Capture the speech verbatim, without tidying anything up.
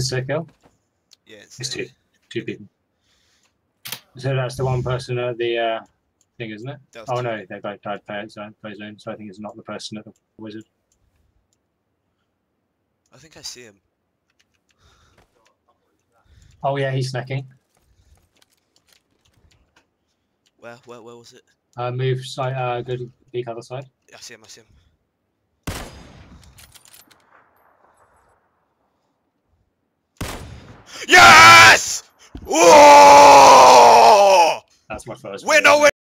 circle. Yeah, it's, It's uh, two. Two people. So that's the one person at the uh, thing, isn't it? that was Oh two. no, they got died play zone, play zone, so I think it's not the person at the wizard. I think I see him. Oh yeah, he's snacking. Where, where, where was it? Uh, move side, uh, go to peek other side. Yeah, I see him, I see him. Yes! Whoa! That's my first. Winner, winner!